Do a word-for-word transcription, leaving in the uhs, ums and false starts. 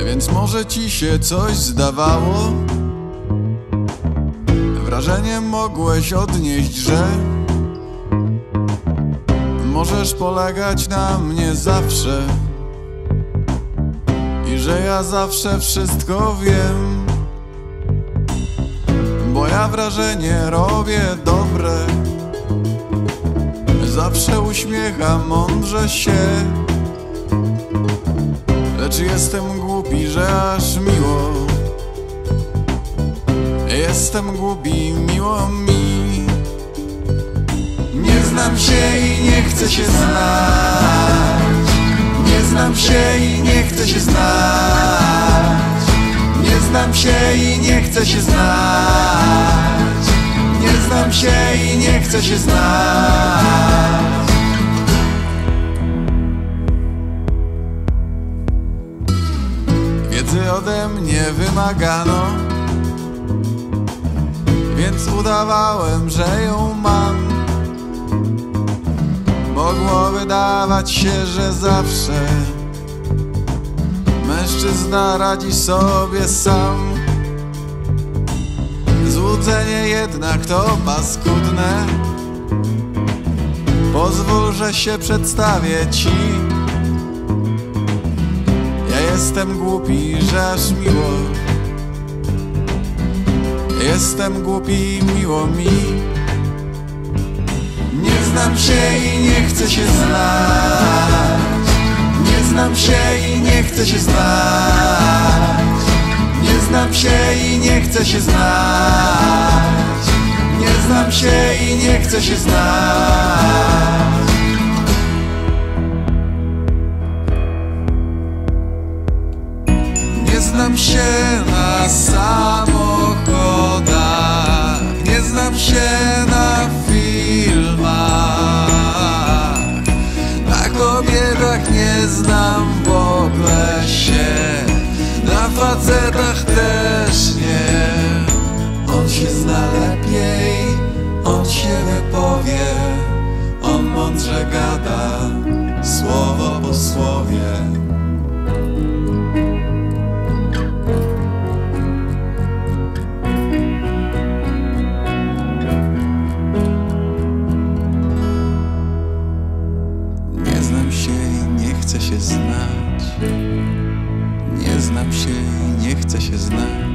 Więc może ci się coś zdawało, wrażenie mogłeś odnieść, że możesz polegać na mnie zawsze i że ja zawsze wszystko wiem, bo ja wrażenie robię dobre, zawsze uśmiecham mądrze się. Lecz jestem głupi, że aż miło. Jestem głupi, miło mi. Nie znam się i nie chcę się znać. Nie znam się i nie chcę się znać. Nie znam się i nie chcę się znać. Nie znam się i nie chcę się znać. Wiedzy ode mnie wymagano, więc udawałem, że ją mam. Mogło wydawać się, że zawsze mężczyzna radzi sobie sam. Złudzenie jednak to paskudne. Pozwól, że się przedstawię ci. Ja jestem głupi, że aż miło. Jestem głupi, miło mi. Nie znam się i nie chcę się znać. Nie znam się i nie chcę się znać. Nie znam się i nie chcę się znać. Nie znam się i nie chcę się znać. Nie znam się na samochodach, nie znam się na filmach, na kobietach nie znam w ogóle się, na facetach też nie. On się zna lepiej, on się wypowie, on mądrze gada, słowo po słowie. Nie znam się i nie chcę się znać. Nie znam się i nie chcę się znać.